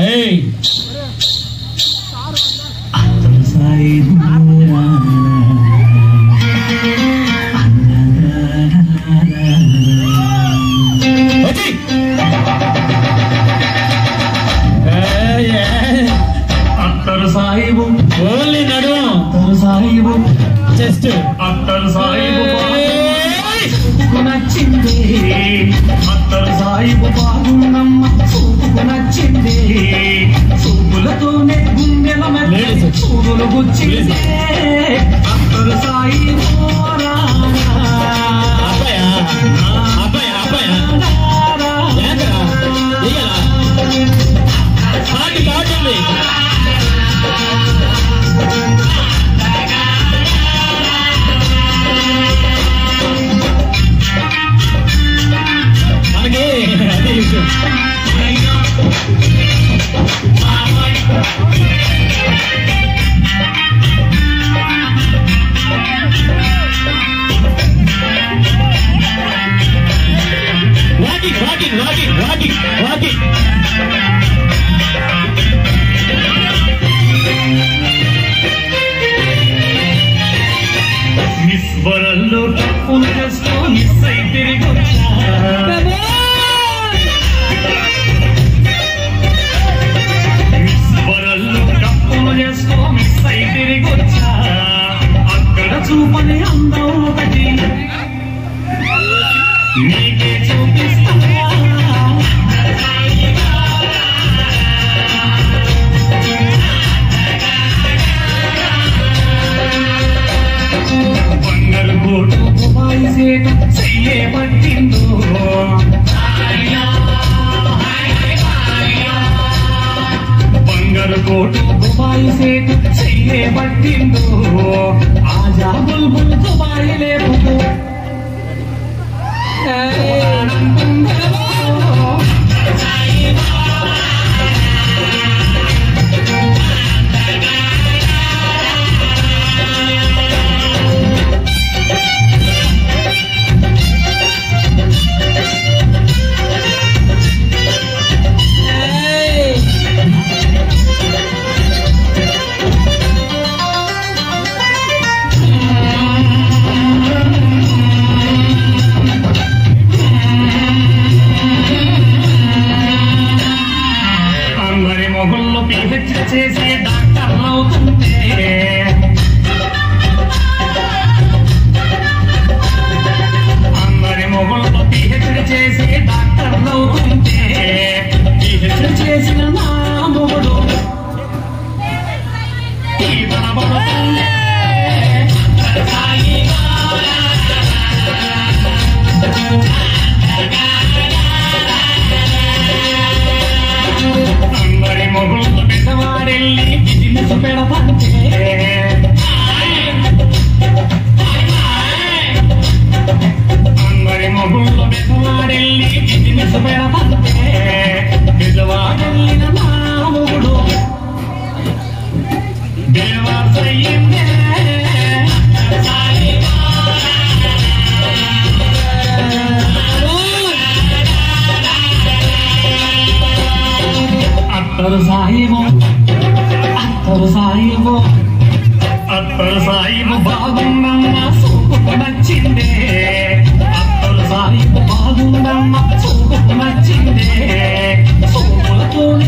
అత్తరు సాయిబు ఓన్లీ నడు అత్తరు సాయిబు జస్ట్ అత్తరు సాయిబు నచ్చింది అత్తరు సాయిబు బాగున్నమ్మ చూపుకు నచ్చింది చూపులతోనే గుండెల మెల్ల చూపులు గుచ్చింది అత్తరు సాయిబు వరల్లో టప్పులు చేస్తూ మిస్ అయి తిరిగి వరల్లో టప్పులు చేస్తూ మిస్ అయి తిరిగి వచ్చా అక్కడ చూపని అందం ఒకటి నీకే చూపిస్తా చెయ్యబట్టిందో బంగారు కోటు దుబాయి సేటు చెయ్యబట్టిందో ఆజా బుల్బుల్ దుబాయి లేపుతూ మొగుల్లో పిహెచ్ చేసే డాక్టర్లు అవుతుంటే అందరి మొగుల్లో పిహెచ్ చేసే డాక్టర్లు అవుతుంటే పిహెచ్ చేసిన నా మొగుడు అందరి మొగుళ్ళు పెద్దవాడెళ్ళి బిజినెస్ పెడతంటే అందరి మొగుళ్ళు పెద్దవాడెళ్ళి బిజినెస్ పెడతంటే పెద్దవాడెళ్ళిన నా మొగుడు దేవాసయ్యిందే అత్తరు సాయిబు అత్తరు సాయిబు బాగుందమ్మ చూపుకు నచ్చిందే అత్తరు సాయిబు బాగుందమ్మ చూపుకు నచ్చిందే చూపులతో